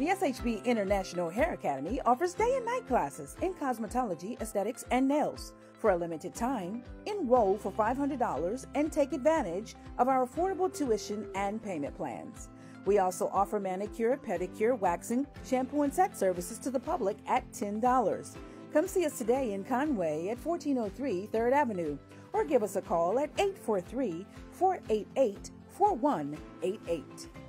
The SHB International Hair Academy offers day and night classes in cosmetology, aesthetics, and nails. For a limited time, enroll for $500 and take advantage of our affordable tuition and payment plans. We also offer manicure, pedicure, waxing, shampoo, and set services to the public at $10. Come see us today in Conway at 1403 3rd Avenue or give us a call at 843-488-4188.